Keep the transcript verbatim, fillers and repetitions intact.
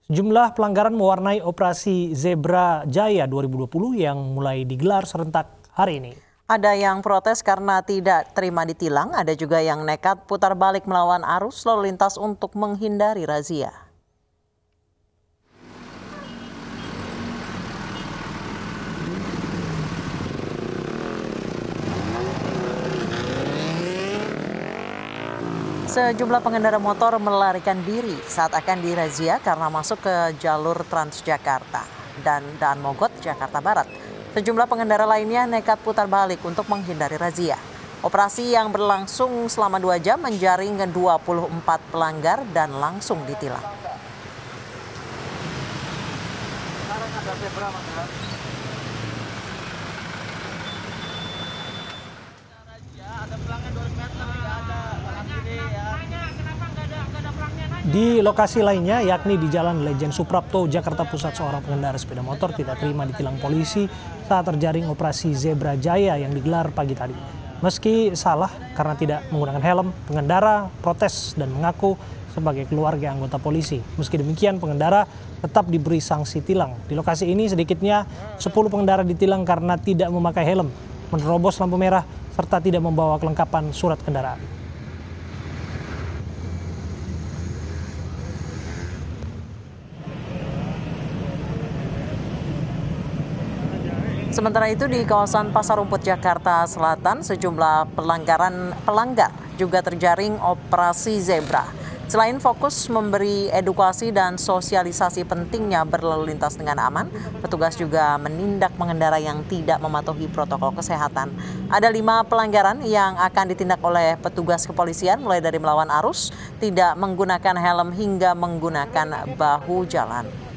Sejumlah pelanggaran mewarnai operasi Zebra Jaya dua ribu dua puluh yang mulai digelar serentak hari ini. Ada yang protes karena tidak terima ditilang, ada juga yang nekat putar balik melawan arus lalu lintas untuk menghindari razia. Sejumlah pengendara motor melarikan diri saat akan dirazia karena masuk ke jalur Transjakarta dan Daan Mogot, Jakarta Barat. Sejumlah pengendara lainnya nekat putar balik untuk menghindari razia. Operasi yang berlangsung selama dua jam menjaring ke dua puluh empat pelanggar dan langsung ditilang. Di lokasi lainnya, yakni di Jalan Lejen Suprapto, Jakarta Pusat, seorang pengendara sepeda motor tidak terima ditilang polisi saat terjaring operasi Zebra Jaya yang digelar pagi tadi. Meski salah karena tidak menggunakan helm, pengendara protes dan mengaku sebagai keluarga anggota polisi. Meski demikian, pengendara tetap diberi sanksi tilang. Di lokasi ini sedikitnya sepuluh pengendara ditilang karena tidak memakai helm, menerobos lampu merah, serta tidak membawa kelengkapan surat kendaraan. Sementara itu di kawasan Pasar Rumput Jakarta Selatan, sejumlah pelanggaran pelanggar juga terjaring operasi Zebra. Selain fokus memberi edukasi dan sosialisasi pentingnya berlalu lintas dengan aman, petugas juga menindak pengendara yang tidak mematuhi protokol kesehatan. Ada lima pelanggaran yang akan ditindak oleh petugas kepolisian, mulai dari melawan arus, tidak menggunakan helm hingga menggunakan bahu jalan.